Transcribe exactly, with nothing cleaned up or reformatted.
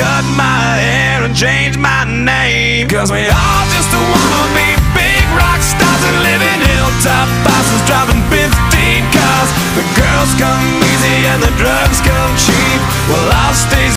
cut my hair and change my name. Cause we all just wanna be big rock stars and live in hilltop houses driving fifteen cars. The girls come easy and the drugs come cheap. Well, I'll stay